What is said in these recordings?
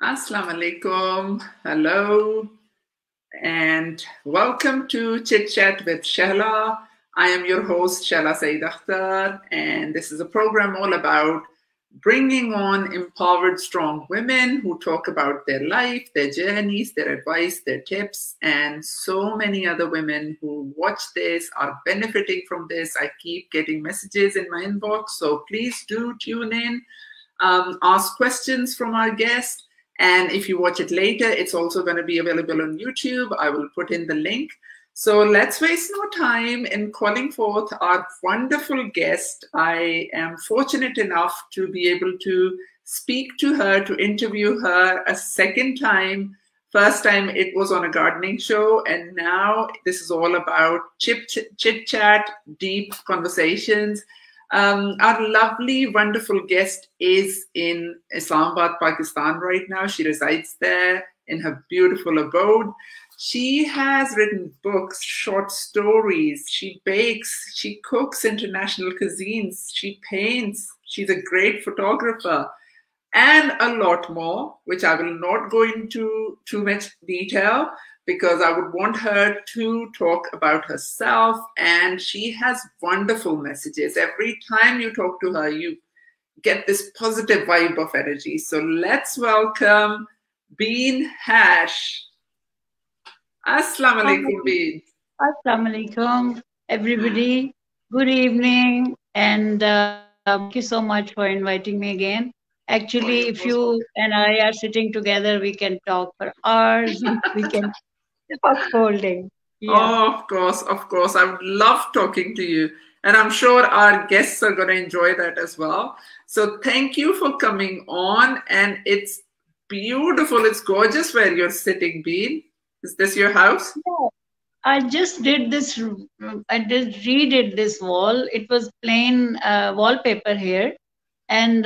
Assalamu alaikum. Hello. And welcome to Chit Chat with Shehla. I am your host, Shehla Saeed Akhtar, and this is a program all about bringing on empowered, strong women who talk about their life, their journeys, their advice, their tips, and so many other women who watch this are benefiting from this. I keep getting messages in my inbox, so please do tune in, ask questions from our guests. And if you watch it later, it's also going to be available on YouTube. I will put in the link. So let's waste no time in calling forth our wonderful guest. I am fortunate enough to be able to speak to her, to interview her a second time. First time it was on a gardening show, and now this is all about chit chat, deep conversations. Our lovely, wonderful guest is in Islamabad, Pakistan right now. She resides there in her beautiful abode. She has written books, short stories. She bakes, she cooks international cuisines, she paints. She's a great photographer and a lot more, which I will not go into too much detail because I would want her to talk about herself. And she has wonderful messages. Every time you talk to her, you get this positive vibe of energy. So let's welcome Bean Hash. Assalamu alaikum, Bean. Assalamu alaikum, everybody. Good evening, and thank you so much for inviting me again. Actually, if you and I are sitting together, we can talk for hours. We can talk whole day. Yeah. Oh, of course, of course. I would love talking to you. And I'm sure our guests are going to enjoy that as well. So thank you for coming on. And it's beautiful. It's gorgeous where you're sitting, Bean. Is this your house? Yeah. I just did this. I just redid this wall. It was plain wallpaper here, and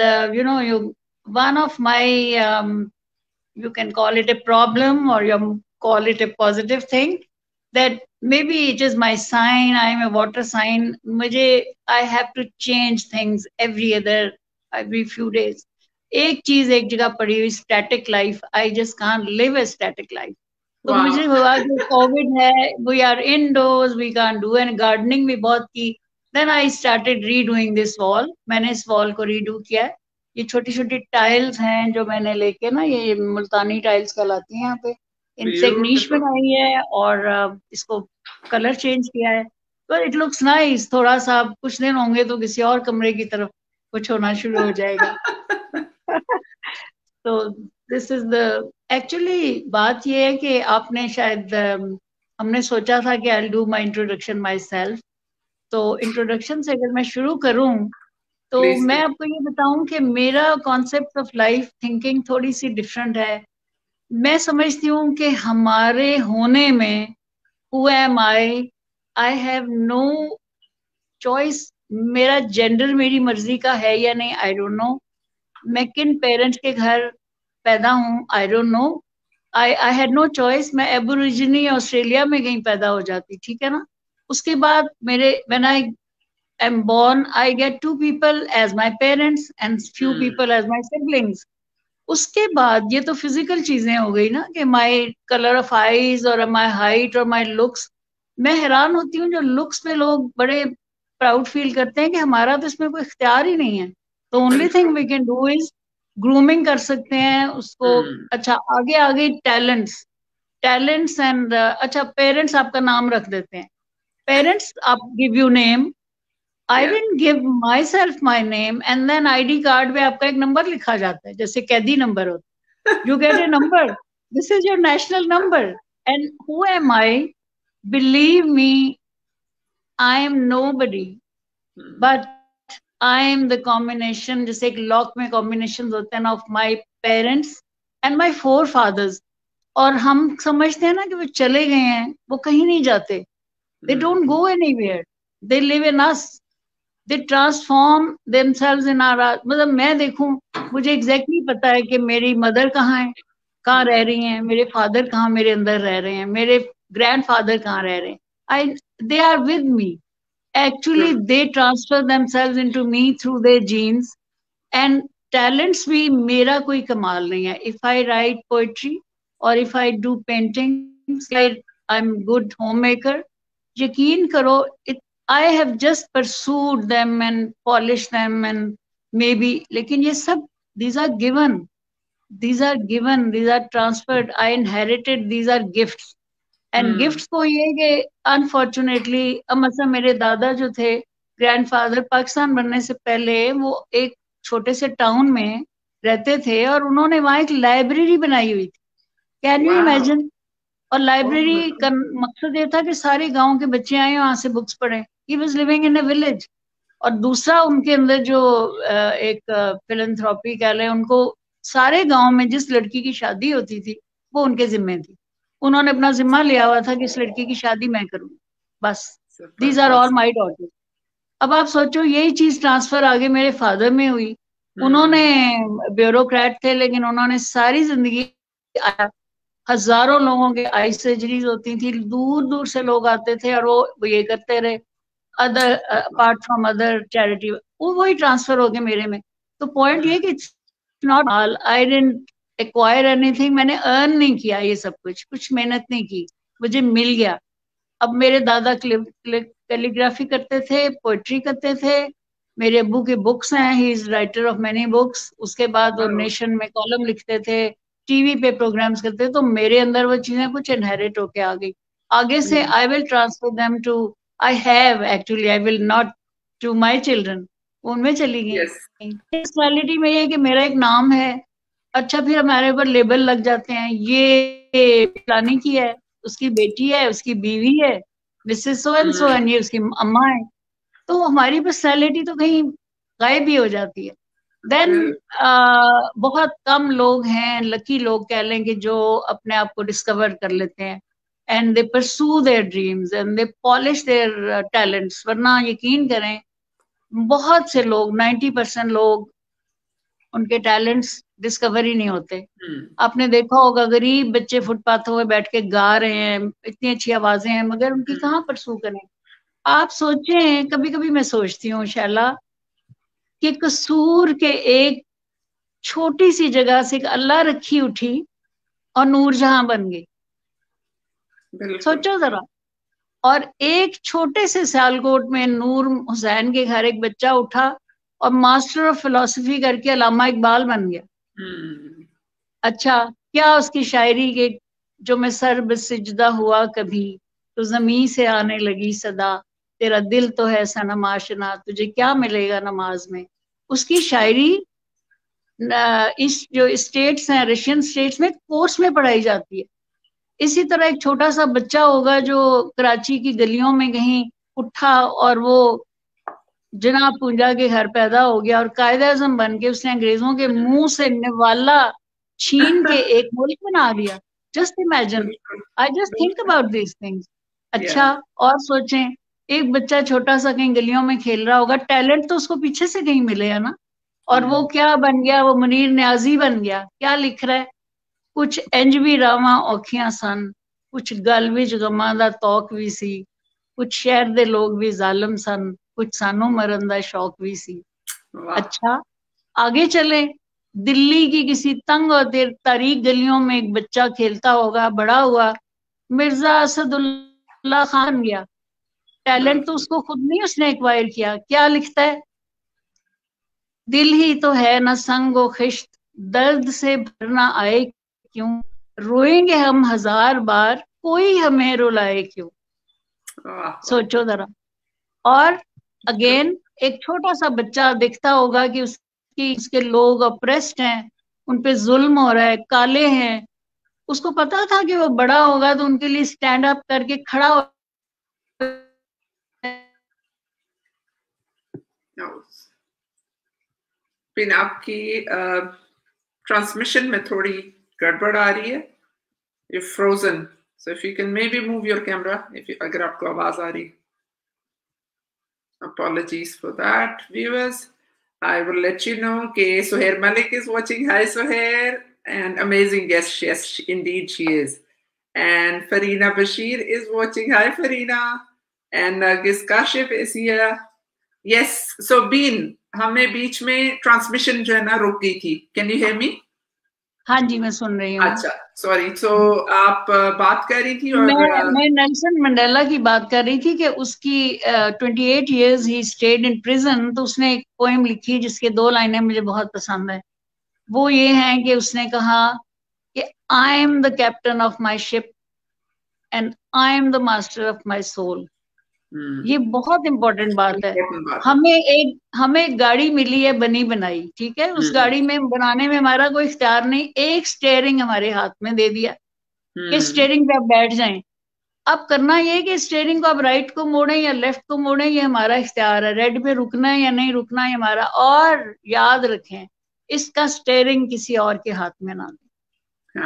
one of my you can call it a problem or you call it a positive thing, that maybe it is my sign. I am a water sign. I have to change things every few days. एक चीज एक जगह पड़ी हुई, static life. I just can't live a static life. तो मुझे हुआ कि कोविड है, we are indoors, we can't do, and gardening भी बहुत की. Then I started redoing this wall. मैंने इस वॉल को रीडू किया है. ये छोटी छोटी टाइल्स हैं जो मैंने लेके ना, ये मुल्तानी टाइल्स कहलाती हैं यहाँ पे, इनसे एक नीश बनाई है और इसको कलर चेंज किया है. तो इट लुक्स नाइस. थोड़ा सा कुछ दिन होंगे तो किसी और कमरे की तरफ कुछ होना शुरू हो जाएगा. तो दिस इज द एक्चुअली बात ये है कि आपने शायद हमने सोचा था कि I do my introduction myself. तो इंट्रोडक्शन से अगर मैं शुरू करूं तो मैं आपको ये बताऊं कि मेरा कॉन्सेप्ट ऑफ लाइफ थिंकिंग थोड़ी सी डिफरेंट है. मैं समझती हूँ कि हमारे होने में who am I have no choice. मेरा जेंडर मेरी मर्जी का है या नहीं, आई डोंट नो. मैं किन पेरेंट्स के घर पैदा हूँ, I don't know. I had no choice. मैं एबोरिजिनी ऑस्ट्रेलिया में कहीं पैदा हो जाती, ठीक है ना. उसके बाद मेरे when I am born, I get 2 people as my parents and few people as my siblings. उसके बाद ये तो फिजिकल चीजें हो गई ना, कि माय कलर ऑफ आईज और माय हाइट और माय लुक्स. मैं हैरान होती हूँ जो लुक्स पे लोग बड़े प्राउड फील करते हैं कि हमारा तो इसमें कोई इख्तियार ही नहीं है. तो only thing we can do is grooming कर सकते हैं उसको. अच्छा, आगे आगे टैलेंट्स एंड अच्छा, पेरेंट्स आपका नाम रख देते हैं. पेरेंट्स आप give you name. I didn't give myself my name. And then ID card पे आपका एक नंबर लिखा जाता है, जैसे कैदी नंबर होता है. You get a number, this is your national number. And who am I? Believe me, I am nobody, but I am the combination. जैसे एक लॉक में कॉम्बिनेशन होते हैं ना, of my parents and my 4 fathers. और हम समझते हैं ना कि वो चले गए हैं, वो कहीं नहीं जाते. They don't go anywhere, they live in us. They transform themselves in our. मतलब मैं देखूं, मुझे एग्जैक्टली पता है कि मेरी मदर कहाँ है, कहाँ रह रही हैं, मेरे फादर कहाँ मेरे अंदर रह रहे हैं, मेरे ग्रैंडफादर कहाँ रह रहे हैं. they are with me. Actually, they transfer themselves into me through their genes, and talents भी मेरा कोई कमाल नहीं है. इफ आई राइट पोएट्री और if I do paintings, I am good home maker. यकीन करो, I have just pursued them and polish them and maybe, लेकिन ये सब these are given, these are given, these are transferred, I inherited, these are gifts. And gifts को ये कि unfortunately, अब मतलब मेरे दादा जो थे, ग्रैंडफादर, पाकिस्तान बनने से पहले वो एक छोटे से टाउन में रहते थे और उन्होंने वहां एक लाइब्रेरी बनाई हुई थी. Can you imagine? और लाइब्रेरी का मकसद ये था कि सारे गांव के बच्चे आए वहां से बुक्स पढ़े. He was living in a village. और दूसरा उनके अंदर जो एक फिलैंथ्रोपी कह लें, उनको सारे गांव में जिस लड़की की शादी होती थी वो उनके जिम्मे थी. उन्होंने अपना जिम्मा लिया हुआ था कि इस लड़की की शादी मैं करूंगी, बस. These are all my daughters. अब आप सोचो, यही चीज ट्रांसफर आगे मेरे फादर में हुई. उन्होंने ब्यूरोक्रेट थे, लेकिन उन्होंने सारी जिंदगी, हजारों लोगों के आई सर्जरीज होती थी, दूर दूर से लोग आते थे और वो ये करते रहे. Other apart from other charity, वो वही ट्रांसफर हो गए मेरे में. तो पॉइंट ये कि it's not all, I didn't acquire anything. मैंने अर्न नहीं किया ये सब कुछ मेहनत नहीं की, मुझे मिल गया. अब मेरे दादा कैलीग्राफी करते थे, पोएट्री करते थे. मेरे अब्बू के बुक्स हैं, he is writer of many books. उसके बाद वो नेशन में कॉलम लिखते थे, टीवी पे प्रोग्राम्स करते थे. तो मेरे अंदर वो चीजें कुछ इनहेरिट होके आ गई. आगे से I will transfer them to, I have actually, I will not to my children. उनमें चली गई. पर्सनैलिटी में ये कि मेरा एक नाम है. अच्छा, फिर हमारे ऊपर लेबल लग जाते हैं, ये फलानी की है, उसकी बेटी है, उसकी बीवी है, Mrs so and so, and ये उसकी अम्मा है. तो हमारी पर्सनैलिटी तो कहीं गायब ही हो जाती है. देन बहुत कम लोग हैं, लकी लोग कह लें, कि जो अपने आप को डिस्कवर कर लेते हैं and they pursue their dreams and they polish their talents. वरना यकीन करें, बहुत से लोग, 90% लोग, उनके टैलेंट्स डिस्कवर ही नहीं होते. आपने देखा होगा, गरीब बच्चे फुटपाथों में बैठ के गा रहे हैं, इतनी अच्छी आवाजें हैं, मगर उनकी कहाँ परसू करें. आप सोचें, कभी कभी मैं सोचती हूँ शैला, कि कसूर के एक छोटी सी जगह से अल्लाह रखी उठी और नूरजहां बन गई. सोचो जरा. और एक छोटे से सियालकोट में नूर हुसैन के घर एक बच्चा उठा और मास्टर ऑफ फिलोसफी करके अल्लामा इकबाल बन गया. अच्छा, क्या उसकी शायरी के, जो मैं सर बसिजदा हुआ कभी तो जमीन से आने लगी सदा, तेरा दिल तो है सनम आशना, तुझे क्या मिलेगा नमाज में. उसकी शायरी इस जो स्टेट्स हैं, रशियन स्टेट्स में कोर्स में पढ़ाई जाती है. इसी तरह एक छोटा सा बच्चा होगा जो कराची की गलियों में कहीं उठा और वो जनाब पूंजा के घर पैदा हो गया और कायद आजम बन के उसने अंग्रेजों के मुंह से निवाला छीन के एक मुल्क बना दिया. Just imagine, I just think about this things. अच्छा, और सोचें, एक बच्चा छोटा सा कहीं गलियों में खेल रहा होगा, टैलेंट तो उसको पीछे से कहीं मिलेगा ना, और वो क्या बन गया, वो मुनीर न्याजी बन गया. क्या लिख रहा है, कुछ इंज भी रावां औखियां सन, कुछ गल विच गमां दा तौक भी सी, कुछ शहर दे लोग भी जालिम सन, कुछ सानू मरन दा शौक भी सी. अच्छा, आगे चले, दिल्ली की किसी तंग और तारीख गलियों में एक बच्चा खेलता होगा, बड़ा हुआ, मिर्जा असदुल्ला खान गया. टैलेंट तो उसको खुद नहीं उसने एक्वायर किया. क्या लिखता है, दिल ही तो है न संगो खिश्त, दर्द से भरना आए क्यों, रोएंगे हम हजार बार, कोई हमें रुलाए क्यों. सोचो जरा. और अगेन, एक छोटा सा बच्चा दिखता होगा कि उसके लोग अप्रेस्ड हैं, उनपे जुल्म हो रहा है, काले हैं. उसको पता था कि वो बड़ा होगा तो उनके लिए स्टैंड अप करके खड़ा हो. पिन आपकी ट्रांसमिशन में थोड़ी गड़बड़ आ रही है. You frozen, so if you can maybe move your camera, अगर आपको आवाज आ रही. Apologies for that, viewers. I will let you know that Suhair Malik is watching. Hi, Suhair. And amazing guest. Yes, indeed she is. And Farina Bashir is watching. Hi, Farina. And Nargis Kashif is here. Yes. So, Bean, हमें बीच में transmission जो है ना रुक गई थी. Can you hear me? हाँ जी, मैं सुन रही हूँ. अच्छा, सॉरी. तो आप बात कर रही थी और मैं नेल्सन मंडेला की बात कर रही थी कि उसकी 28 years he stayed in prison. तो उसने एक पोएम लिखी जिसके 2 लाइनें मुझे बहुत पसंद है. वो ये हैं कि उसने कहा कि I am the captain of my ship and I am the master of my soul. ये बहुत इंपॉर्टेंट बात है. हमें एक गाड़ी मिली है बनी बनाई, ठीक है. उस गाड़ी में बनाने में हमारा कोई इख्तियार नहीं. एक स्टेयरिंग हमारे हाथ में दे दिया कि स्टेयरिंग पे आप बैठ जाएं. अब करना ये कि स्टेयरिंग को आप राइट को मोड़ें या लेफ्ट को मोड़ें, ये हमारा इख्तियार है. रेड पे रुकना है या नहीं रुकना है हमारा. और याद रखें, इसका स्टेयरिंग किसी और के हाथ में ना दे.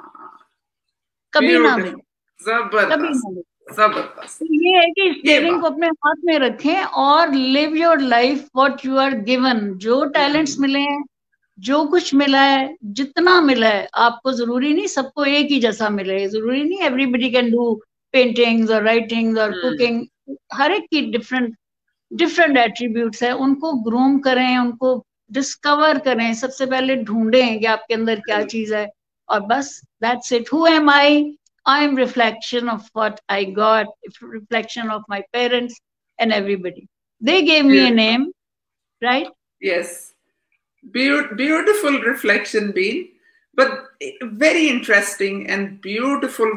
कभी ना दे, कभी ना दे. जबरदस्त. ये है कि स्टेयरिंग को अपने हाथ में रखें और live your life what you are given. जो टैलेंट्स मिले हैं, जो कुछ मिला है, जितना मिला है आपको, जरूरी नहीं सबको एक ही जैसा मिले. जरूरी नहीं एवरीबडी कैन डू पेंटिंग्स और राइटिंग्स और कुकिंग. हर एक की डिफरेंट एट्रीब्यूट्स है. उनको ग्रूम करें, उनको डिस्कवर करें. सबसे पहले ढूंढें कि आपके अंदर क्या चीज है, और बस that's it. Who am I? I am reflection of what I got, reflection of my parents and everybody. They gave me a name, right? Yes. Beautiful reflection, Bean. But very interesting and beautiful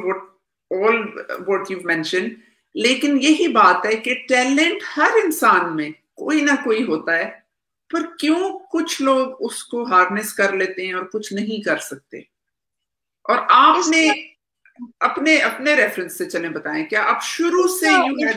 what you've mentioned. लेकिन यही बात है कि talent हर इंसान में कोई ना कोई होता है, पर क्यों कुछ लोग उसको हार्नेस कर लेते हैं और कुछ नहीं कर सकते. और आपने अपने रेफरेंस से चलें बताएं, क्या आप शुरू से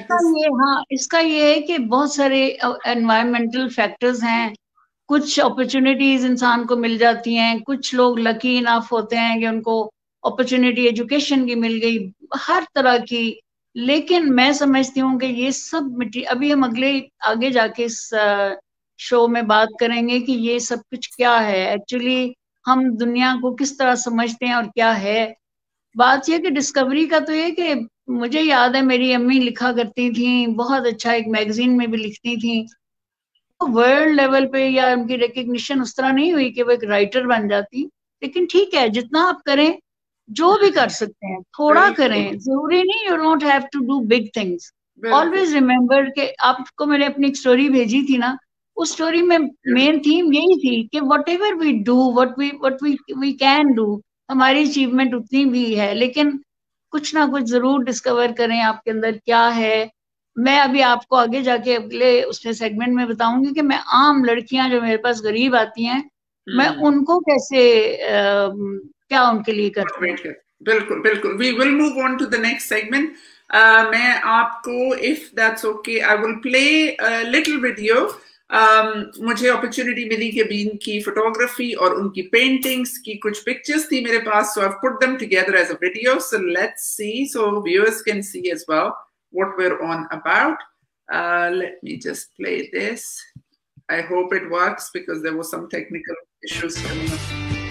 इसका ये है कि बहुत सारे एनवायरमेंटल फैक्टर्स हैं. कुछ अपॉर्चुनिटीज इंसान को मिल जाती हैं. कुछ लोग लकी इनफ होते हैं कि उनको अपॉर्चुनिटी एजुकेशन की मिल गई, हर तरह की. लेकिन मैं समझती हूँ कि ये सब अभी हम आगे जाके इस शो में बात करेंगे कि ये सब कुछ क्या है एक्चुअली, हम दुनिया को किस तरह समझते हैं और क्या है. बात यह कि डिस्कवरी का तो ये कि मुझे याद है मेरी अम्मी लिखा करती थी, बहुत अच्छा, एक मैगजीन में भी लिखती थी. वर्ल्ड लेवल पे या उनकी रिकग्निशन उस तरह नहीं हुई कि वो एक राइटर बन जाती. लेकिन ठीक है, जितना आप करें, जो भी कर सकते हैं थोड़ा करें. जरूरी नहीं, you don't have to do big things. Always remember कि आपको मैंने अपनी एक स्टोरी भेजी थी ना, उस स्टोरी में मेन थीम यही थी कि whatever we do, what we can do, हमारी अचीवमेंट उतनी भी है. लेकिन कुछ ना कुछ जरूर डिस्कवर करें आपके अंदर क्या है. मैं अभी आपको आगे जाके अगले उसमें सेगमेंट में बताऊंगी कि मैं आम लड़कियां जो मेरे पास गरीब आती हैं, मैं उनको कैसे क्या उनके लिए करती हूँ. बिल्कुल बिल्कुल. We will move on to the next segment. मैं आपको, if that's okay, I will play little video. मुझे अपॉर्चुनिटी मिली कि बीन की फोटोग्राफी और उनकी पेंटिंग्स की कुछ पिक्चर्स थी मेरे पास, so I've put them together as a video. So let's see, so viewers can see as well what we're on about. Let me just play this. I hope it works because there were some technical issues coming up.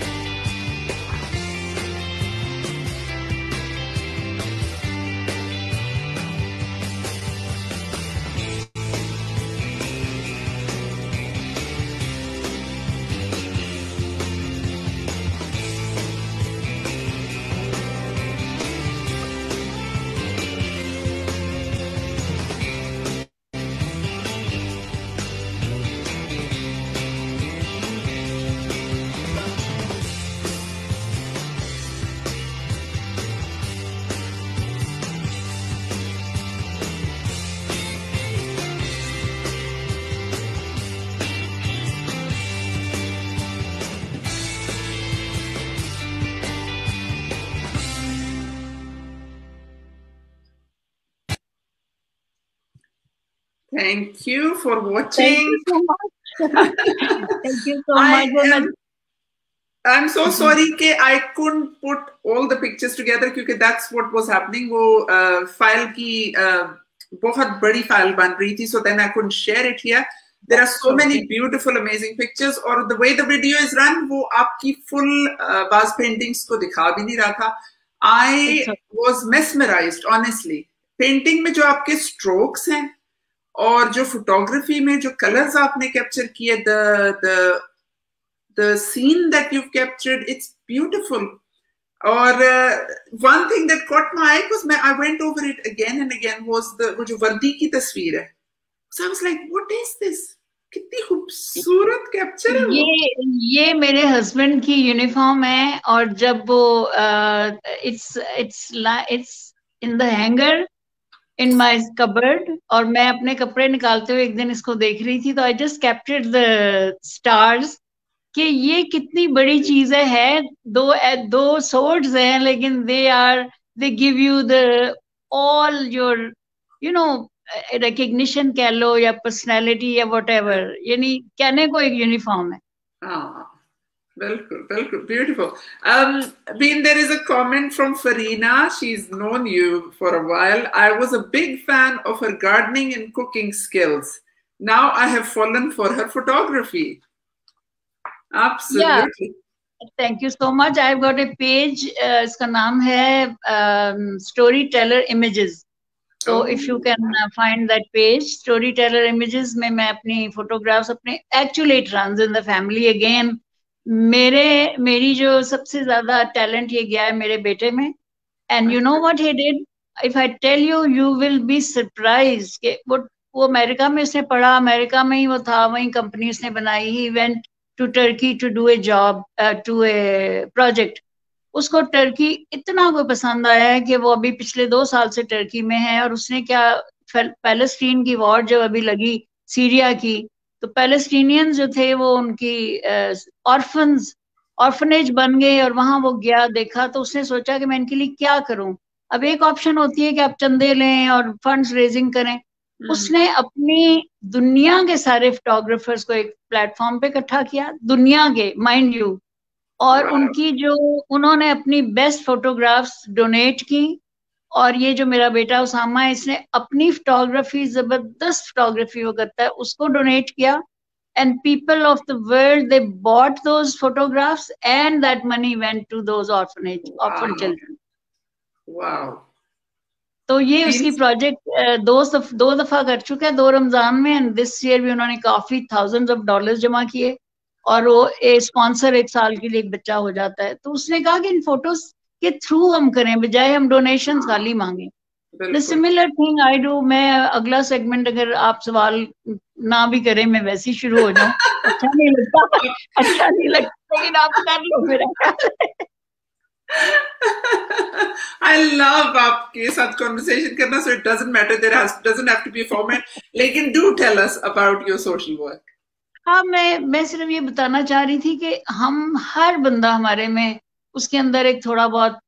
Thank you for watching. Thank you so much. Thank you so much. I'm so sorry कि I couldn't put all the pictures together because that's what was happening. वो file की बहुत बड़ी file बन रही थी, so then I couldn't share it here. There are so many beautiful, amazing pictures. और the way the video is run, वो आपकी full बाज paintings को दिखा भी नहीं रहा था. I was mesmerized, honestly. Painting में जो आपके strokes हैं और जो फोटोग्राफी में जो कलर्स आपने कैप्चर किए, the scene that you've captured, it's beautiful. Or one thing that caught my eye was I went over it again and again was वो जो वर्दी की तस्वीर है. So I was like, what is this? कितनी खूबसूरत capture है वो. ये मेरे हस्बैंड की यूनिफॉर्म है, और जब वो it's in the hanger in my cupboard, और मैं अपने कपड़े निकालते हुए एक दिन इसको देख रही थी, तो I just captured the stars कि ये कितनी बड़ी चीज है. दो सोर्ड्स हैं, लेकिन they give you the all your recognition कह लो, या पर्सनैलिटी, या वट एवर, यानी कहने को एक यूनिफॉर्म है. बिल्कुल, beautiful. Bean, there is a comment from Farina. She's known you for a while. I was a big fan of her gardening and cooking skills. Now I have fallen for her photography. Absolutely. Yeah. Thank you so much. I've got a page. इसका नाम है Storyteller Images. So if you can find that page, Storyteller Images, में मैं अपनी photographs, अपने actually it runs in the family again. मेरी जो सबसे ज्यादा टैलेंट ये गया है मेरे बेटे में. And you know what he did? If I tell you, you will be surprised कि वो अमेरिका में उसने पढ़ा, अमेरिका में ही वो था, वही कंपनी उसने बनाई. He went to Turkey to do a job, to a project. उसको टर्की इतना कोई पसंद आया है कि वो अभी पिछले 2 साल से टर्की में है. और उसने क्या, पैलेस्टीन की वॉर जब अभी लगी, सीरिया की, तो पैलेस्टीनियंस जो थे वो उनकी ऑर्फनेज बन गए, और वहां वो गया, देखा, तो उसने सोचा कि मैं इनके लिए क्या करूं. अब एक ऑप्शन होती है कि आप चंदे लें और फंड्स रेजिंग करें. उसने अपनी दुनिया के सारे फोटोग्राफर्स को एक प्लेटफॉर्म पे इकट्ठा किया, दुनिया के, माइंड यू, और उनकी जो उन्होंने अपनी बेस्ट फोटोग्राफ्स डोनेट की. और ये जो मेरा बेटा उसामा है, इसने अपनी फोटोग्राफी, जबरदस्त फोटोग्राफी वो करता है, उसको डोनेट किया. And people of the world, they bought those photographs, and that money went to those orphan children. तो ये उसकी प्रोजेक्ट दो दफा कर चुका है, 2 रमजान में, एंड दिस ईयर भी उन्होंने काफी थाउजेंड्स ऑफ डॉलर्स जमा किए. और वो स्पॉन्सर 1 साल के लिए एक बच्चा हो जाता है. तो उसने कहा कि इन फोटोज के थ्रू हम करें, बजाय हम डोनेशंस खाली मांगे. The similar thing I do. मैं अगला सेगमेंट, अगर आप सवाल ना भी करें, मैं वैसे ही शुरू हो जाऊं. अच्छा नहीं लगता, लेकिन आप कर लो मेरा. I love आपके साथ conversation करना, so it doesn't matter, doesn't have to be a format. लेकिन do tell us about your social work. हाँ, मैं सिर्फ ये बताना चाह रही थी कि हम हर बंदा हमारे में, उसके अंदर एक थोड़ा बहुत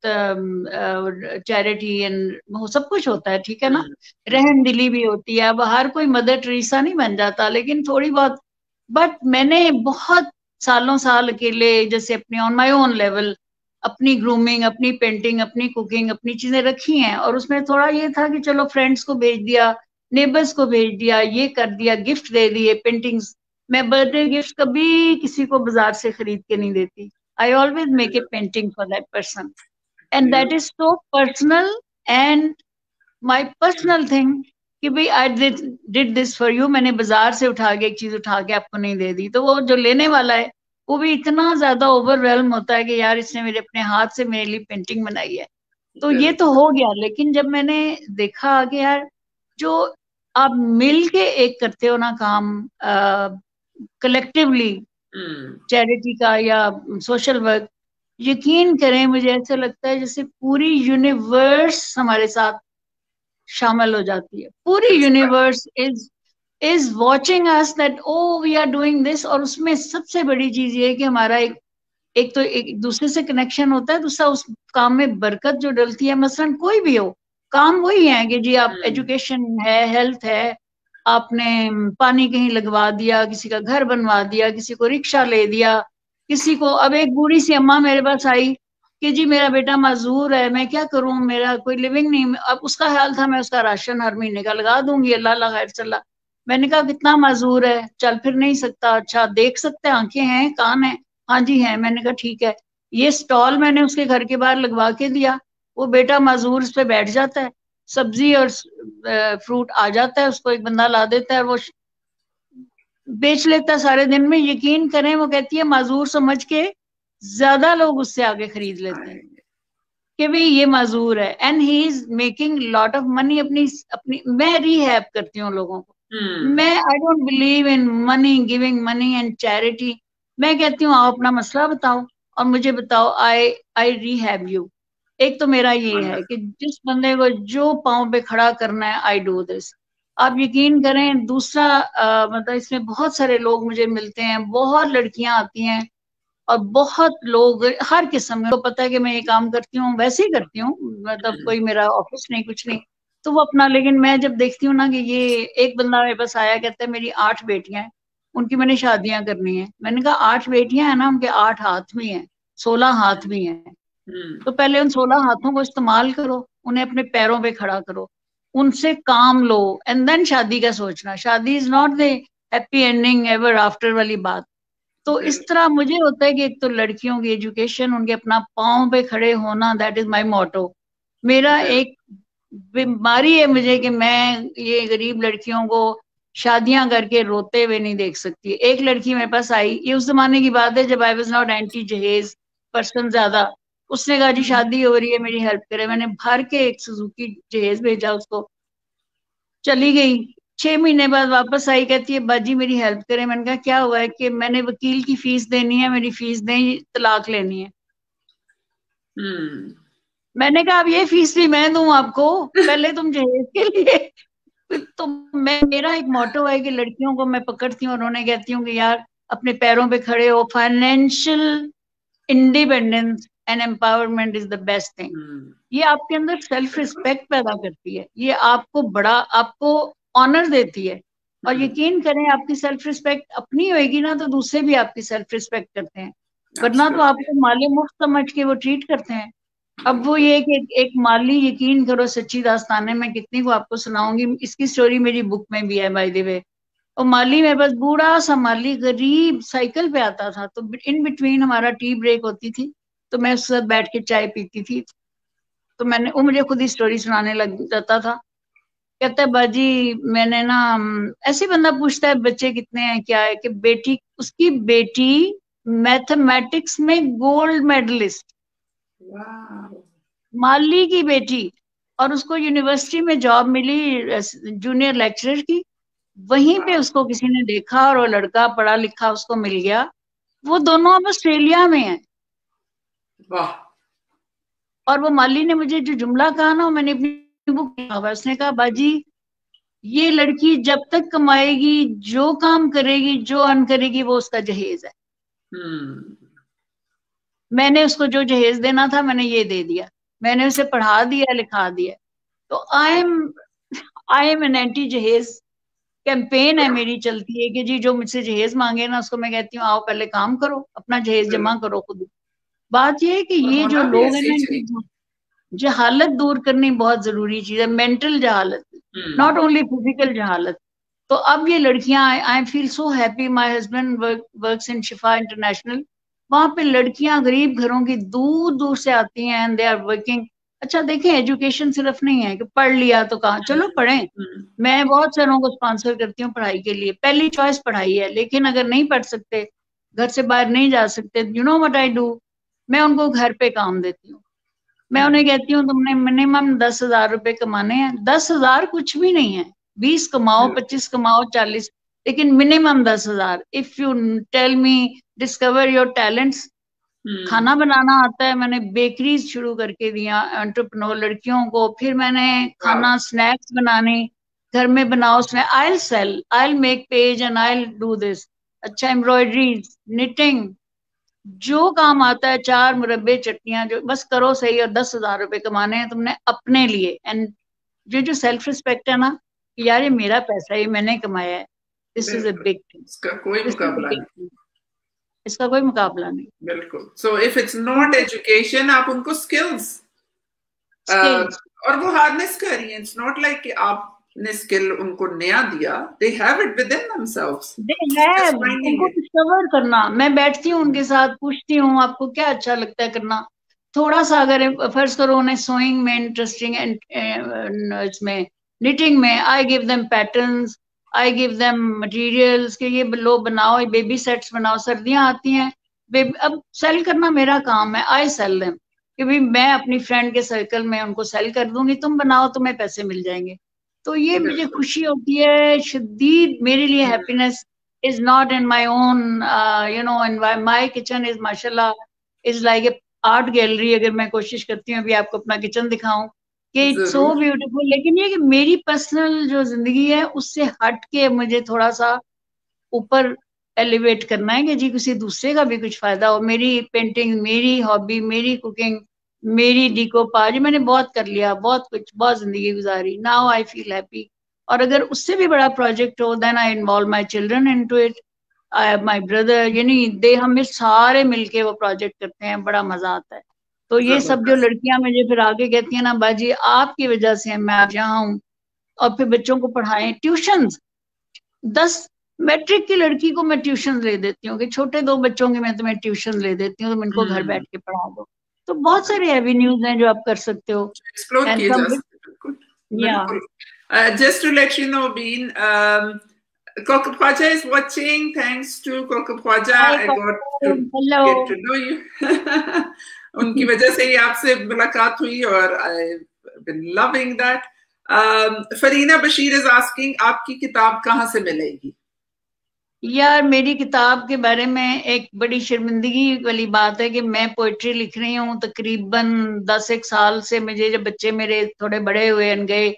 चैरिटी एंड सब कुछ होता है, ठीक है ना, रहम दिली भी होती है. अब हर कोई मदर टेरेसा नहीं बन जाता, लेकिन थोड़ी बहुत. बट मैंने बहुत साल अकेले, जैसे अपने ऑन माई ओन लेवल, अपनी ग्रूमिंग, अपनी पेंटिंग, अपनी कुकिंग, अपनी चीजें रखी हैं. और उसमें थोड़ा ये था कि चलो फ्रेंड्स को भेज दिया, नेबर्स को भेज दिया, ये कर दिया, गिफ्ट दे दिए, पेंटिंग्स. मैं बर्थडे गिफ्ट कभी किसी को बाजार से खरीद के नहीं देती. I always make a painting for that person, and that is so personal and my personal thing कि भाई I did this for you. मैंने बाजार से उठा के एक चीज उठा के आपको नहीं दे दी. तो वो जो लेने वाला है वो भी इतना ज्यादा ओवरवेल्म होता है कि यार इसने मेरे अपने हाथ से मेरे लिए पेंटिंग बनाई है. तो ये तो हो गया. लेकिन जब मैंने देखा कि यार जो आप मिल के एक करते हो ना काम, कलेक्टिवली, चैरिटी का या सोशल वर्क, यकीन करें मुझे ऐसा लगता है जैसे पूरी यूनिवर्स हमारे साथ शामिल हो जाती है. पूरी universe is watching us that oh we are doing this. और उसमें सबसे बड़ी चीज ये है कि हमारा एक तो एक दूसरे से कनेक्शन होता है, दूसरा उस काम में बरकत जो डलती है. मसलन कोई भी हो, काम वही है कि जी आप एजुकेशन है, हेल्थ है, आपने पानी कहीं लगवा दिया, किसी का घर बनवा दिया, किसी को रिक्शा ले दिया, किसी को. अब एक बूढ़ी सी अम्मा मेरे पास आई कि जी मेरा बेटा माजूर है, मैं क्या करूं, मेरा कोई लिविंग नहीं. अब उसका ख्याल था मैं उसका राशन हर महीने का लगा दूंगी, अल्लाह खैर चला. मैंने कहा कितना माजूर है, चल फिर नहीं सकता, अच्छा देख सकते, आंखें हैं, कान है, हाँ जी है. मैंने कहा ठीक है. ये स्टॉल मैंने उसके घर के बाहर लगवा के दिया, वो बेटा माजूर उस पर बैठ जाता है. सब्जी और फ्रूट आ जाता है, उसको एक बंदा ला देता है और वो बेच लेता है सारे दिन में। यकीन करें, वो कहती है माजूर समझ के ज्यादा लोग उससे आगे खरीद लेते हैं कि भाई ये माजूर है, and he is making lot of money. अपनी अपनी मैं रिहैब करती हूँ लोगों को। मैं I don't believe in money, giving money and charity. मैं कहती हूँ आप अपना मसला बताओ और मुझे बताओ, आई आई रिहैब यू। एक तो मेरा ये है कि जिस बंदे को जो पाँव पे खड़ा करना है, आई डू दिस। आप यकीन करें। दूसरा मतलब इसमें बहुत सारे लोग मुझे मिलते हैं, बहुत लड़कियां आती हैं और बहुत लोग हर किस्म को पता है कि मैं ये काम करती हूँ, वैसे ही करती हूँ, मतलब कोई मेरा ऑफिस नहीं, कुछ नहीं। तो वो अपना, लेकिन मैं जब देखती हूँ ना कि ये एक बंदा मेरे पास आया, कहता है मेरी 8 बेटियां हैं, उनकी मैंने शादियां करनी है। मैंने कहा 8 बेटियां हैं ना, उनके 8 हाथ भी हैं, 16 हाथ भी हैं। तो पहले उन 16 हाथों को इस्तेमाल करो, उन्हें अपने पैरों पे खड़ा करो, उनसे काम लो, एंड देन शादी का सोचना। शादी is not the happy ending ever after वाली बात। तो इस तरह मुझे होता है कि एक तो लड़कियों की एजुकेशन, उनके अपना पाँव पे खड़े होना, दैट इज माय मोटो। मेरा एक बीमारी है मुझे कि मैं ये गरीब लड़कियों को शादियां करके रोते हुए नहीं देख सकती। एक लड़की मेरे पास आई, ये उस जमाने की बात है जब I was not anti jahez person ज्यादा। उसने कहा जी शादी हो रही है, मेरी हेल्प करे। मैंने भर के एक सुजुकी जहेज भेजा उसको, चली गई। 6 महीने बाद वापस आई, कहती है बाजी मेरी हेल्प करें। मैंने कहा क्या हुआ है? कि मैंने वकील की फीस देनी है, मेरी फीस दें, तलाक लेनी है। मैंने कहा अब ये फीस भी मैं दूं आपको? पहले तुम जहेज के लिए। तो मैं, मेरा एक मोटो है कि लड़कियों को मैं पकड़ती हूँ और उन्हें कहती हूँ कि यार अपने पैरों पे खड़े हो। Financial independence and empowerment is the best thing. ये आपके अंदर सेल्फ रिस्पेक्ट पैदा करती है, ये आपको बड़ा, आपको ऑनर देती है। और यकीन करें, आपकी सेल्फ रिस्पेक्ट अपनी होगी ना, तो दूसरे भी आपकी सेल्फ रिस्पेक्ट करते हैं। वरना तो आपको माले मुफ्त समझ के वो ट्रीट करते हैं। अब वो ये कि एक माली, यकीन करो सच्ची दास्तान है, मैं कितनी को आपको सुनाऊंगी। इसकी स्टोरी मेरी बुक में भी है बाय द वे। और माली मेरे पास बूढ़ा सा माली, गरीब, साइकिल पे आता था। तो इन बिटवीन हमारा टी ब्रेक होती थी, तो मैं उसके साथ बैठ के चाय पीती थी। तो मैंने, वो मुझे खुद ही स्टोरी सुनाने लग जाता था। कहता है बाजी मैंने ना, ऐसे बंदा पूछता है बच्चे कितने हैं, क्या है, कि बेटी, उसकी बेटी मैथमेटिक्स में गोल्ड मेडलिस्ट, माली की बेटी, और उसको यूनिवर्सिटी में जॉब मिली जूनियर लेक्चरर की। वहीं पे उसको किसी ने देखा और वो लड़का पढ़ा लिखा उसको मिल गया। वो दोनों अब ऑस्ट्रेलिया में हैं। वाह। और वो माली ने मुझे जो जुमला कहा ना, मैंने अपनी बुक लिखा हुआ, उसने कहा बाजी ये लड़की जब तक कमाएगी, जो काम करेगी, जो अर्न करेगी, वो उसका जहेज है। मैंने उसको जो जहेज देना था मैंने ये दे दिया, मैंने उसे पढ़ा दिया, लिखा दिया। तो I am an anti jahez campaign है मेरी, चलती है कि जी जो मुझसे जहेज मांगे ना, उसको मैं कहती हूँ आओ पहले काम करो, अपना जहेज जमा करो खुद। बात ये है कि ये जो लोग हैं ना, इनकी जहालत दूर करनी बहुत जरूरी चीज है। मेंटल जहालत, नॉट ओनली फिजिकल जहालत। तो अब ये लड़कियां, I feel so happy, my husband works in Shifa International. वहां पे लड़कियां गरीब घरों की दूर दूर से आती हैं एंड दे आर वर्किंग। अच्छा देखें, एजुकेशन सिर्फ नहीं है कि पढ़ लिया तो कहा चलो पढ़ें। मैं बहुत सारों को स्पॉन्सर करती हूँ पढ़ाई के लिए, पहली चॉइस पढ़ाई है। लेकिन अगर नहीं पढ़ सकते, घर से बाहर नहीं जा सकते, you know what I do, मैं उनको घर पे काम देती हूँ। मैं उन्हें कहती हूँ तुमने मिनिमम 10,000 रुपए कमाने हैं। 10,000 कुछ भी नहीं है, 20 कमाओ, 25 कमाओ, 40, लेकिन minimum 10,000। If you tell me discover your talents. खाना बनाना आता है, मैंने बेकरीज शुरू करके दिया एंटरप्रेन्योर लड़कियों को। फिर मैंने खाना, स्नैक्स बनाने, घर में बनाओ snack, I will sell, I will make page and I will do this. अच्छा, एम्ब्रॉयडरीज, निटिंग, जो काम आता है, 4 मुरब्बे चटनियां, जो बस करो सही। और 10,000 रुपए कमाने हैं तुमने अपने लिए। एंड जो सेल्फ रिस्पेक्ट है ना, कि यार ये मेरा पैसा है, ये मैंने कमाया है, this is a big thing. इसका कोई मुकाबला नहीं, इसका कोई मुकाबला नहीं। बिल्कुल। So if it's not education, आप उनको स्किल्स, और वो हार्नेस कर रही हैं। इट्स नॉट लाइक कि आपने स्किल उनको नया दिया, they have it within themselves, they have, उनको डिस्कवर करना। मैं बैठती हूँ उनके साथ, पूछती हूँ आपको क्या अच्छा लगता है करना, थोड़ा सा अगर फर्ज करो उन्हें सोइंग में इंटरेस्टिंग इसमें निटिंग में, I give them patterns, I give them materials कि ये लो बनाओ, ये बेबी सेट्स बनाओ, सर्दियां आती हैं, बेबी अब सेल करना मेरा काम है, आई सेल देम कि भाई मैं अपनी फ्रेंड के सर्कल में उनको सेल कर दूंगी, तुम बनाओ तुम्हें पैसे मिल जाएंगे। तो ये मुझे बिल्कुल। खुशी होती है शदीद, मेरे लिए happiness is not in my own, you know, in my kitchen is माशाल्लाह is like a art gallery. अगर मैं कोशिश करती हूँ अभी आपको अपना किचन दिखाऊं कि इट्स सो जरूर। ब्यूटीफुल, लेकिन ये कि मेरी पर्सनल जो जिंदगी है उससे हट के मुझे थोड़ा सा ऊपर एलिवेट करना है कि जी किसी दूसरे का भी कुछ फायदा हो। मेरी पेंटिंग, मेरी हॉबी, मेरी कुकिंग, मेरी डिकोपाज, मैंने बहुत कर लिया, बहुत कुछ, बहुत जिंदगी गुजारी, नाउ आई फील हैप्पी। और अगर उससे भी बड़ा प्रोजेक्ट हो then I involve my children into it, my brother, यानी दे, हम सारे मिलके वो प्रोजेक्ट करते हैं, बड़ा मजा आता है। तो ये सब जो जबरदस्त। लड़कियां मुझे फिर आगे कहती हैं ना, बाजी आपकी वजह से मैं आज यहाँ हूँ, और फिर बच्चों को पढ़ाएं, ट्यूशन 10 मैट्रिक की लड़की को मैं ट्यूशन ले देती हूँ कि छोटे 2 बच्चों की मैं तुम्हें ट्यूशन ले देती हूँ, तुम इनको घर बैठ के पढ़ा दो। तो बहुत सारे एवेन्यूज हैं जो आप कर सकते हो। एक्सप्लोर एंड किए जा सम, सकते हैं, बिल्कुल। या बिल्कुल। Just to let you know, Bean, Kokapwaja is watching. Thanks to Kokapwaja, hi, I got to hello. get to know you. उनकी वजह से ही आपसे मुलाकात हुई और I've been loving that. Farina Bashir is asking, आपकी किताब कहाँ से मिलेगी? यार मेरी किताब के बारे में एक बड़ी शर्मिंदगी वाली बात है कि मैं पोइट्री लिख रही हूँ तकरीबन 10 एक साल से। मुझे जब बच्चे मेरे थोड़े बड़े हुए गए,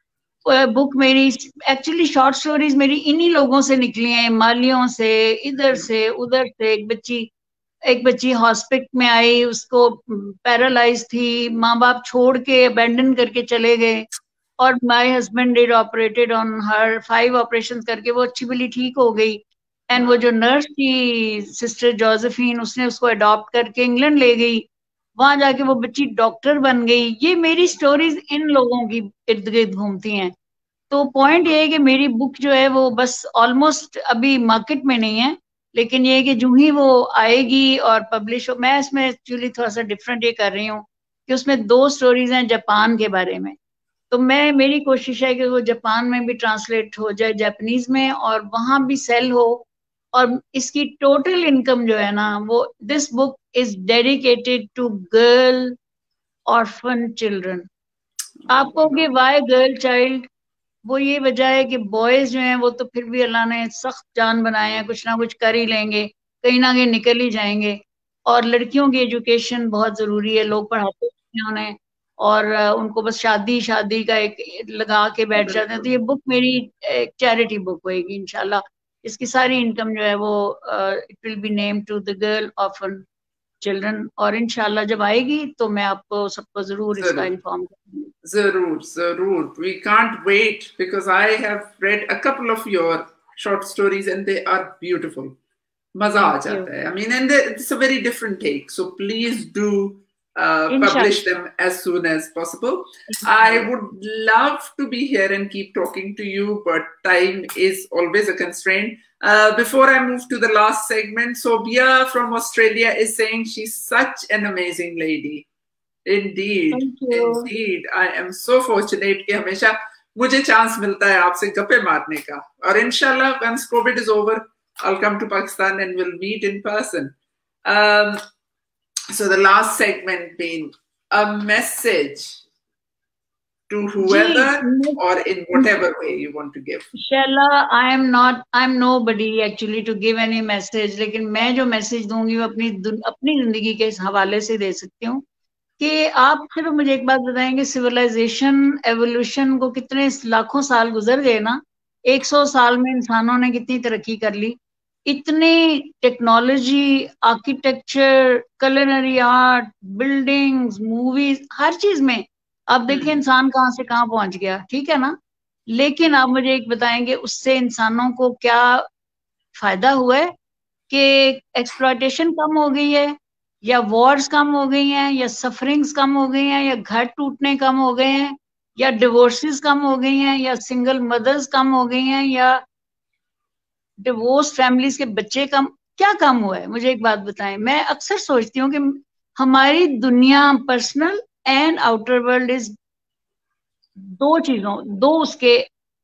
बुक मेरी एक्चुअली शॉर्ट स्टोरीज मेरी इन्हीं लोगों से निकली हैं, मालियों से, इधर से उधर से। एक बच्ची हॉस्पिटल में आई, उसको पैरालाइज थी, माँ बाप छोड़ के अबेंडन करके चले गए, और my husband did operated on her, 5 operation करके वो अच्छी भली ठीक हो गई। एंड वो जो नर्स थी सिस्टर जोसेफिन, उसने उसको अडॉप्ट करके इंग्लैंड ले गई, वहां जाके वो बच्ची डॉक्टर बन गई। ये मेरी स्टोरीज इन लोगों की इर्द गिर्द घूमती हैं। तो पॉइंट ये है कि मेरी बुक जो है वो बस ऑलमोस्ट अभी मार्केट में नहीं है, लेकिन ये है कि जो ही वो आएगी और पब्लिश हो, मैं इसमें एक्चुअली थोड़ा सा डिफरेंट ये कर रही हूँ कि उसमें 2 स्टोरीज हैं जापान के बारे में। तो मेरी कोशिश है कि वो जापान में भी ट्रांसलेट हो जाए जापानीज में, और वहां भी सेल हो। और इसकी टोटल इनकम जो है ना, वो, this book is dedicated to girl orphan children. आप कहोगे वाई गर्ल चाइल्ड, वो ये वजह है कि बॉयज जो हैं वो तो फिर भी अल्लाह ने सख्त जान बनाए हैं, कुछ ना कुछ कर ही लेंगे, कहीं ना कहीं निकल ही जाएंगे। और लड़कियों की एजुकेशन बहुत जरूरी है, लोग पढ़ाते हैं उन्हें, और उनको बस शादी शादी का एक लगा के बैठ जाते हैं। तो बिल्कुल। ये बुक मेरी एक चैरिटी बुक होगी इंशाल्लाह। इसकी सारी इनकम जो है वो it will be name to the girl orphan children, और इंशाल्लाह जब आएगी तो मैं आपको सबको जरूर इसका जरूर। इन्फॉर्म करूंगी। Zarur, Zarur. We can't wait because I have read a couple of your short stories and they are beautiful. Maza aa thank you. jata hai. I mean, and it's a very different take. So please do publish इंशाल्लाह। them as soon as possible. I would love to be here and keep talking to you, but time is always a constraint. Before I move to the last segment, Sobia from Australia is saying she's such an amazing lady. Indeed, thank you. indeed. I am so fortunate कि हमेशा मुझे chance मिलता है आपसे गप्पे मारने का, और इंशाल्लाह once COVID is over, I'll come to Pakistan and we'll meet in person. Um, so the last segment being a message to whoever जी, or in whatever way you want to give. Shaila, I am nobody actually to give any message, लेकिन मैं जो message दूंगी वो अपनी जिंदगी के इस हवाले से दे सकती हूँ कि आप सिर्फ मुझे एक बात बताएंगे, सिविलाइजेशन एवोल्यूशन को कितने लाखों साल गुजर गए ना, 100 साल में इंसानों ने कितनी तरक्की कर ली, इतनी technology, architecture, culinary art, buildings, movies, हर चीज में आप देखिए इंसान कहाँ से कहाँ पहुंच गया, ठीक है ना। लेकिन आप मुझे एक बताएंगे उससे इंसानों को क्या फायदा हुआ है? कि एक्सप्लॉयटेशन कम हो गई है, या वॉर्स कम हो गई हैं, या सफरिंग्स कम हो गई हैं, या घर टूटने कम हो गए हैं, या डिवोर्सेस कम हो गई हैं, या सिंगल मदर्स कम हो गई हैं, या डिवोर्स फैमिलीज के बच्चे कम, क्या कम हुआ है? मुझे एक बात बताएं। मैं अक्सर सोचती हूँ कि हमारी दुनिया personal and outer world is दो उसके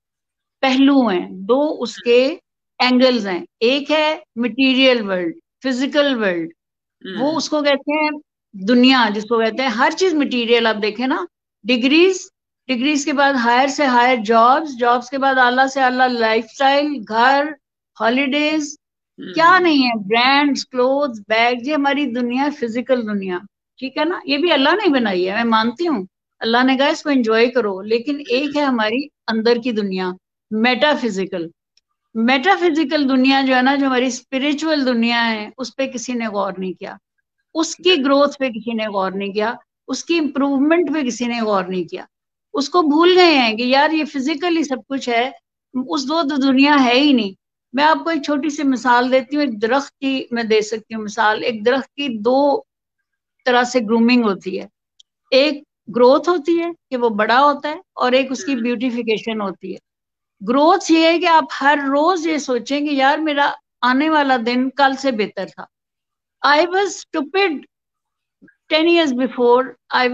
पहलू हैं, दो उसके एंगल्स हैं। एक है मटेरियल वर्ल्ड, फिजिकल वर्ल्ड, वो उसको कहते हैं दुनिया, जिसको कहते हैं हर चीज मटेरियल। आप देखें ना, डिग्रीज, डिग्रीज के बाद हायर से हायर जॉब्स, जॉब्स के बाद आला से आला लाइफस्टाइल, घर, हॉलीडेज, क्या नहीं है, ब्रांड्स, क्लोथ्स, बैग, ये हमारी दुनिया है, फिजिकल दुनिया। ठीक है ना, ये भी अल्लाह ने बनाई है, मैं मानती हूँ, अल्लाह ने कहा इसको एंजॉय करो। लेकिन एक है हमारी अंदर की दुनिया, मेटाफिजिकल। मेटाफिजिकल दुनिया जो है ना, जो हमारी स्पिरिचुअल दुनिया है, उस पर किसी ने गौर नहीं किया, उसकी ग्रोथ पे किसी ने गौर नहीं किया, उसकी इंप्रूवमेंट पे किसी ने गौर नहीं किया। उसको भूल गए हैं कि यार ये फिजिकली सब कुछ है, उस दो दुनिया है ही नहीं। मैं आपको एक छोटी सी मिसाल देती हूँ, एक दरख्त की मैं दे सकती हूँ मिसाल। एक दरख्त की दो तरह से ग्रूमिंग होती है। एक ग्रोथ होती है कि वो बड़ा होता है, और एक उसकी ब्यूटिफिकेशन होती है। ग्रोथ ये है कि आप हर रोज ये सोचें कि यार मेरा आने वाला दिन कल से बेहतर था। I was stupid 10 years before,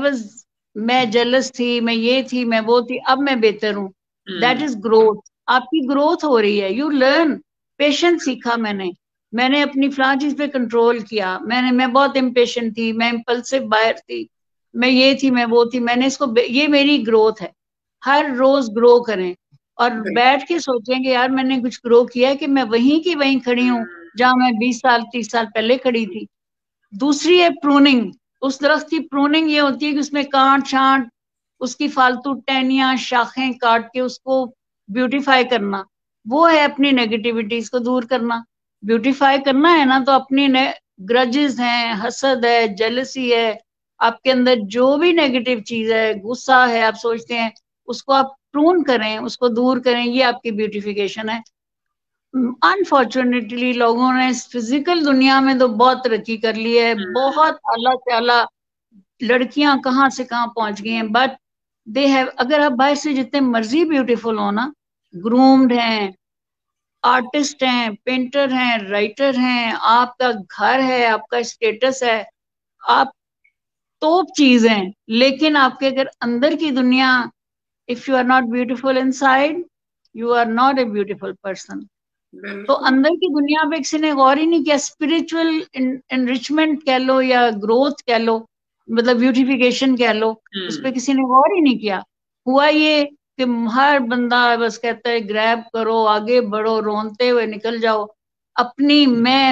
मैं जेलस थी, मैं ये थी, मैं वो थी, अब मैं बेहतर हूँ। That is growth. आपकी ग्रोथ हो रही है, यू लर्न। पेशेंस सीखा मैंने अपनी फलां चीज पे कंट्रोल किया। मैं बहुत इम्पेशेंट थी, मैं इम्पल्सिव बायर थी, मैं ये थी, मैं वो थी, मैंने ये मेरी ग्रोथ है। हर रोज ग्रो करें, और बैठ के सोचेंगे यार मैंने कुछ ग्रो किया है, कि मैं वहीं की वहीं खड़ी हूँ जहां मैं 20 साल 30 साल पहले खड़ी थी। दूसरी है प्रूनिंग। उस दरख्त की प्रूनिंग ये होती है कि उसमें काट छांट, उसकी फालतू टहनियां शाखें काट के उसको ब्यूटीफाई करना। वो है अपनी नेगेटिविटीज को दूर करना। ब्यूटीफाई करना है ना, तो अपनी ग्रजेस हैं, हसद है, जेलसी है, आपके अंदर जो भी नेगेटिव चीज है, गुस्सा है, आप सोचते हैं, उसको आप प्रून करें, उसको दूर करें, ये आपकी ब्यूटिफिकेशन है। अनफॉर्चुनेटली लोगों ने इस फिजिकल दुनिया में तो बहुत तरक्की कर ली है, बहुत आला से आला लड़कियां कहाँ से कहाँ पहुंच गई हैं, बट दे हैव, अगर आप बाहर से जितने मर्जी ब्यूटीफुल हो ना, ग्रूम्ड हैं, आर्टिस्ट हैं, पेंटर हैं, राइटर हैं, आपका घर है, आपका स्टेटस है, आप टॉप चीज हैं, लेकिन आपके अगर अंदर की दुनिया, if you are not beautiful inside, you are not a beautiful person. तो अंदर की दुनिया पे किसी ने गौर ही नहीं किया। स्पिरिचुअल एनरिचमेंट कह लो या ग्रोथ कह लो, मतलब ब्यूटिफिकेशन कह लो, उस पर किसी ने गौर ही नहीं किया। हुआ ये कि हर बंदा बस कहता है ग्रैब करो, आगे बढ़ो, रोनते हुए निकल जाओ। अपनी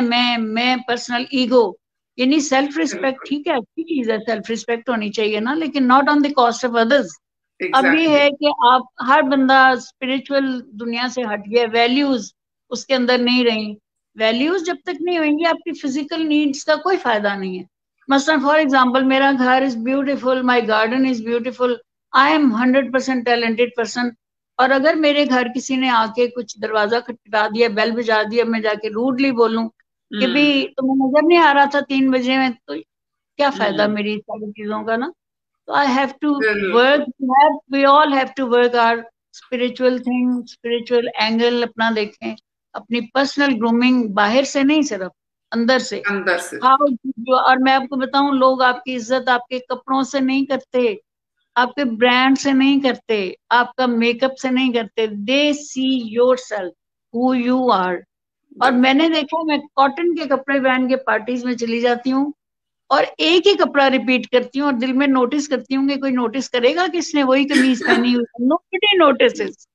मैं पर्सनल ईगो, यानी सेल्फ रिस्पेक्ट, ठीक है, अच्छी चीज है, सेल्फ रिस्पेक्ट होनी चाहिए ना, लेकिन not on the cost of others. अब ये है कि आप, हर बंदा स्पिरिचुअल दुनिया से हट गया, वैल्यूज उसके अंदर नहीं रही। वैल्यूज जब तक नहीं होंगी, आपकी फिजिकल नीड्स का कोई फायदा नहीं है। मसलन फॉर एग्जांपल, मेरा घर is beautiful, my garden is beautiful, I am 100% talented person, और अगर मेरे घर किसी ने आके कुछ दरवाजा खटखटा दिया, बेल बजा दिया, मैं जाके रूडली बोलूं कि भाई तुम्हें नजर नहीं आ रहा था 3 बजे में, तो क्या फायदा मेरी सारी चीजों का ना। तो I have to work, we all have to work our spiritual thing, spiritual angle अपना देखें, अपनी पर्सनल ग्रूमिंग बाहर से नहीं, सिर्फ अंदर से। अंदर से। हाउ जो, और मैं आपको बताऊं, लोग आपकी इज्जत आपके कपड़ों से नहीं करते, आपके ब्रांड से नहीं करते, आपका मेकअप से नहीं करते, they see yourself, who you are. और मैंने देखा, मैं कॉटन के कपड़े पहन के पार्टीज में चली जाती हूँ, और एक ही कपड़ा रिपीट करती हूँ, और दिल में नोटिस करती हूँ कि कोई नोटिस करेगा कि इसने वही कमीज पहनी हुई है। नोबडी नोटिसेस,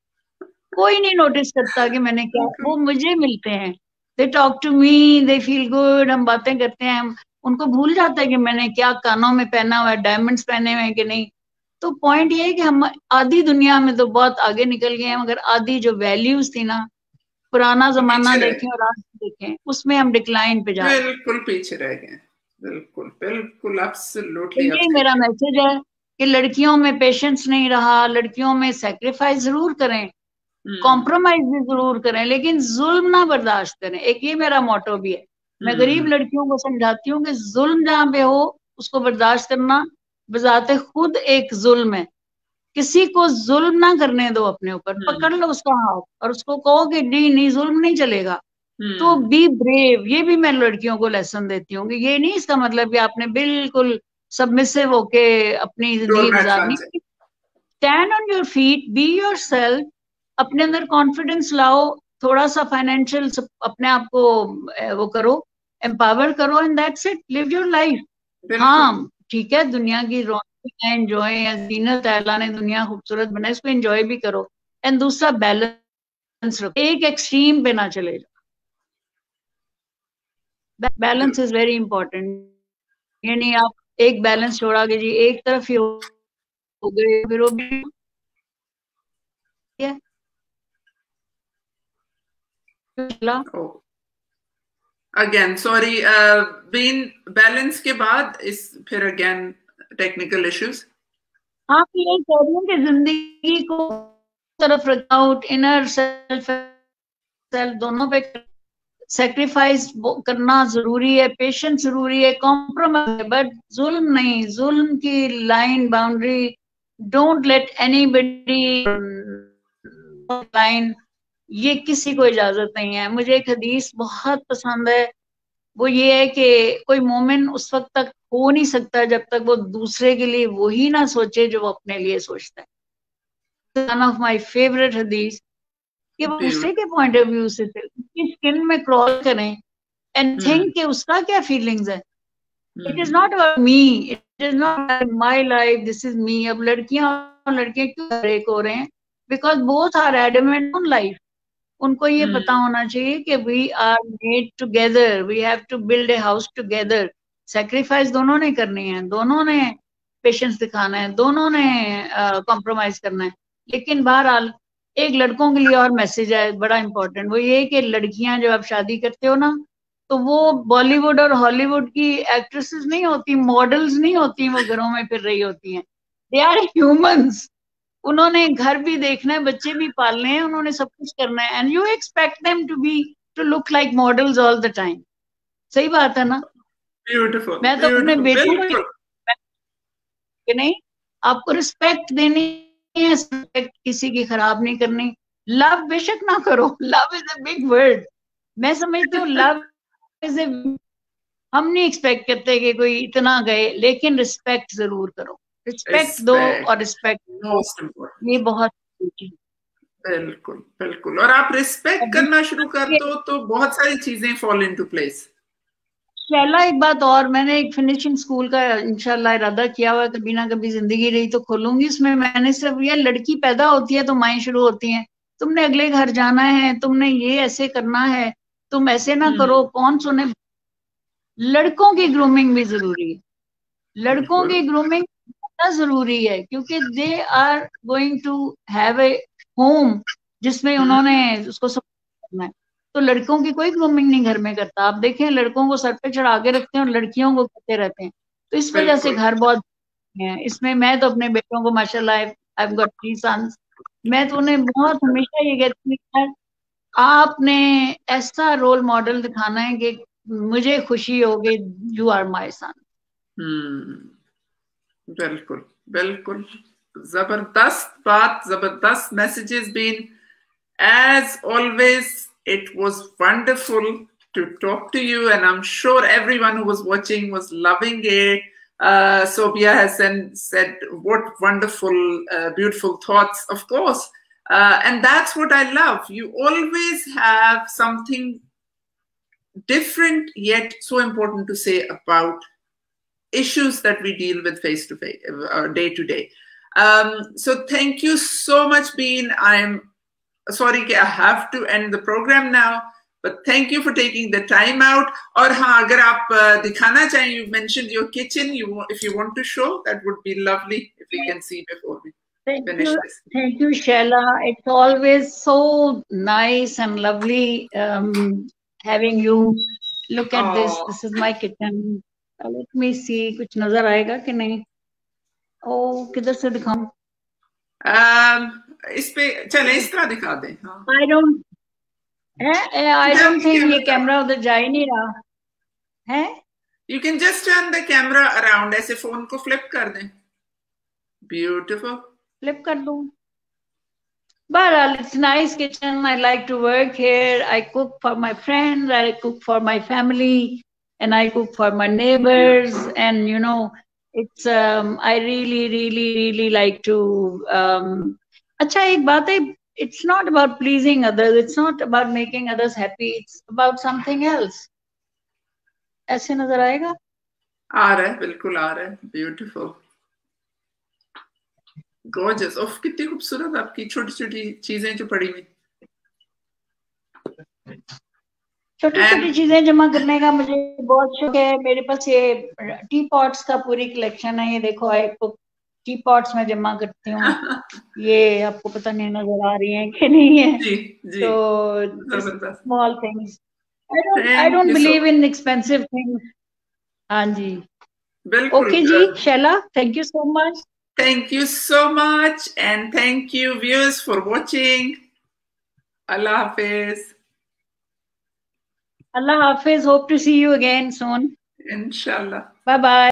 कोई नहीं नोटिस करता कि मैंने क्या। वो मुझे मिलते हैं, they talk to me, they feel good, हम बातें करते हैं, हम उनको भूल जाता है कि मैंने क्या कानों में पहना हुआ है, डायमंड्स पहने हुए हैं कि नहीं। तो पॉइंट ये है कि हम आधी दुनिया में तो बहुत आगे निकल गए हैं, मगर आधी जो वैल्यूज थी ना, पुराना जमाना देखें और आज देखें, उसमें हम डिक्लाइन पे जा रहे हैं, बिल्कुल पीछे रह गए। बिल्कुल बिल्कुल, एब्सोल्युटली। यही मेरा मैसेज है कि लड़कियों में पेशेंस नहीं रहा, लड़कियों में सेक्रीफाइस जरूर करें, कॉम्प्रोमाइज भी जरूर करें, लेकिन जुल्म ना बर्दाश्त करें। एक ये मेरा मोटो भी है। मैं गरीब लड़कियों को समझाती हूँ कि जुल्म जहां पे हो, उसको बर्दाश्त करना बजाते खुद एक जुल्म है। किसी को जुल्म ना करने दो अपने ऊपर, पकड़ लो उसका हाथ और उसको कहो कि नहीं नहीं, जुल्म नहीं चलेगा। तो बी ब्रेव, ये भी मैं लड़कियों को लेसन देती हूँ कि ये नहीं इसका मतलब कि आपने बिल्कुल सबमिसिव होके अपनी जिंदगी डोरमैट गुजारनी। बन जाए। Stand on your feet, be yourself, अपने अंदर कॉन्फिडेंस लाओ, थोड़ा सा फाइनेंशियल अपने आप को वो करो, एम्पावर करो, and that's it, live your life. बिल्कुल। हाँ ठीक है, दुनिया की रौनक है, एंजॉय है, जीनत है, अल्लाह ने दुनिया खूबसूरत बनाई, इसको एंजॉय भी करो। एंड दूसरा बैलेंस रखो, एक एक्सट्रीम पे ना चले जाओ। Balance is very important. ये नहीं आप एक बैलेंस छोड़ा के जी एक तरफ ही हो गए, फिर वो भी है। Oh, again sorry, बीन बैलेंस के बाद इस फिर again टेक्निकल इश्यूज। हाँ ये कह रही हूँ कि जिंदगी को तरफ रखआउट, इनर सेल्फ सेल्फ दोनों पे सेक्रीफाइस करना जरूरी है, पेशेंस जरूरी है, कॉम्प्रोमाइज, बट जुल्म नहीं, जुल्म की line boundary, don't let anybody line, ये किसी को इजाजत नहीं है। मुझे एक हदीस बहुत पसंद है, वो ये है कि कोई मोमिन उस वक्त तक हो नहीं सकता जब तक वो दूसरे के लिए वही ना सोचे जो वो अपने लिए सोचता है। वन ऑफ माय फेवरेट हदीस, कि वो दूसरे के पॉइंट ऑफ व्यू से उसकी स्किन में क्रॉल करें एंड थिंक कि उसका क्या फीलिंग्स है। It is not about me, it is not my life, this is me. अब लड़कियां और लड़के क्यों ब्रेक हो रहे हैं? Because both are adamant on life. उनको ये पता होना चाहिए कि we are made together, we have to build a house together. Sacrifice दोनों ने करनी है, दोनों ने पेशेंस दिखाना है, दोनों ने कॉम्प्रोमाइज करना है। लेकिन बहरहाल एक लड़कों के लिए और मैसेज है बड़ा इंपॉर्टेंट, वो ये कि लड़कियां जब आप शादी करते हो ना, तो वो बॉलीवुड और हॉलीवुड की एक्ट्रेसेस नहीं होती, मॉडल्स नहीं होती, वो घरों में फिर रही होती हैं। They are humans. उन्होंने घर भी देखना है, बच्चे भी पालने हैं, उन्होंने सब कुछ करना है, and you expect them to look like models all the time. सही बात है ना? ब्यूटीफुल मैं तो अपने ब्यूटीफुल बेटों को बिल्कुल। कि नहीं, आपको रिस्पेक्ट देनी है, रिस्पेक्ट किसी की खराब नहीं करनी। लव बेशक ना करो, love is a big word. मैं समझती हूँ लव इज ए, हम नहीं एक्सपेक्ट करते कि कोई इतना गए, लेकिन रिस्पेक्ट जरूर करो। रिस्पेक्ट दो, और रिस्पेक्ट रिस्पेक्ट मोस्ट इम्पोर्टेंट। ये बहुत जरूरी बिल्कुल बिल्कुल, और आप रिस्पेक्ट करना शुरू कर है। दो तो बहुत सारी चीजें फॉल इनटू प्लेस। शैला एक बात और, मैंने एक फिनिशिंग स्कूल का इंशाल्लाह इरादा किया हुआ है, कभी ना कभी जिंदगी रही तो खोलूंगी। इसमें मैंने सिर्फ ये, लड़की पैदा होती है तो माएँ शुरू होती हैं, तुमने अगले घर जाना है, तुमने ये ऐसे करना है, तुम ऐसे ना करो, कौन सुने। लड़कों की ग्रूमिंग भी जरूरी है, लड़कों बिल्कुल की ग्रूमिंग बहुत जरूरी है, क्योंकि they are going to have a home जिसमें उन्होंने उसको सपोर्ट करना है। तो लड़कों की कोई ग्रूमिंग नहीं घर में करता। आप देखें, लड़कों को सर पे चढ़ा के रखते हैं और लड़कियों को करते रहते हैं, तो इस वजह से बिल्कुल। घर बहुत है। इसमें मैं तो अपने बेटों को माशाल्लाह, आई गॉट 3 सन्स, मैं तो उन्हें बहुत हमेशा ये कहती हूँ, यार आपने ऐसा रोल मॉडल दिखाना है कि मुझे खुशी होगी, यू आर माई सन। बिल्कुल बिल्कुल, जबरदस्त बात, जबरदस्त मैसेजेस बीन, as always it was wonderful to talk to you, and I'm sure everyone who was watching was loving it. Sobia has said what wonderful beautiful thoughts, of course, and that's what I love. You always have something different yet so important to say about issues that we deal with face to face, day to day. So thank you so much, Bean. I'm sorry I have to end the program now, but thank you for taking the time out. Or हाँ, अगर आप दिखाना चाहें, you mentioned your kitchen. If you want to show, that would be lovely if we can see before we finish this. Thank you, Shaila. It's always so nice and lovely having you. Look at this. This is my kitchen. Let me see. कुछ नजर आएगा कि नहीं? ओ, किधर से दिखाऊं? इस पे चले, इस तरह दिखा दें। हाँ। I don't think ये कैमरा उधर जा ही नहीं रहा है। You can just turn the camera around, ऐसे फोन को फ्लिप कर दें। Beautiful. फ्लिप कर दूं? But it's nice kitchen. I like to work here. I cook for my friends. I cook for my family, and I cook for my neighbors. And you know, it's I really, really, really like to. अच्छा एक बात है. It's not about pleasing others. It's not about making others happy. It's about something else. ऐसे नजर आएगा? आ रहा है, बिल्कुल आ रहा है. Beautiful. Gorgeous. ओफ कितनी खूबसूरत आपकी छोटी छोटी चीजें जो पड़ी हुई. छोटी छोटी चीजें जमा करने का मुझे बहुत शौक है. मेरे पास ये टी पॉट्स का पूरी कलेक्शन है. ये देखो, आपको टी पॉट्स में जमा करती हूँ. ये आपको पता नहीं नजर आ रही है कि नहीं है. जी जी. तो small things. I don't Thank you believe so in expensive things. हाँ जी. बिल्कुल. Okay ji, Shaila, thank you so much. Thank you so much, and thank you viewers for watching. Allah Hafiz. Allah Hafiz. Hope to see you again soon. Inshallah. Bye bye.